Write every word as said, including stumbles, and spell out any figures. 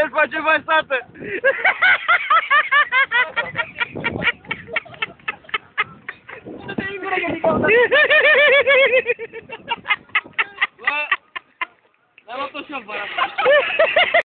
îl face masată! Bă, l-am luat-o și-o, bă,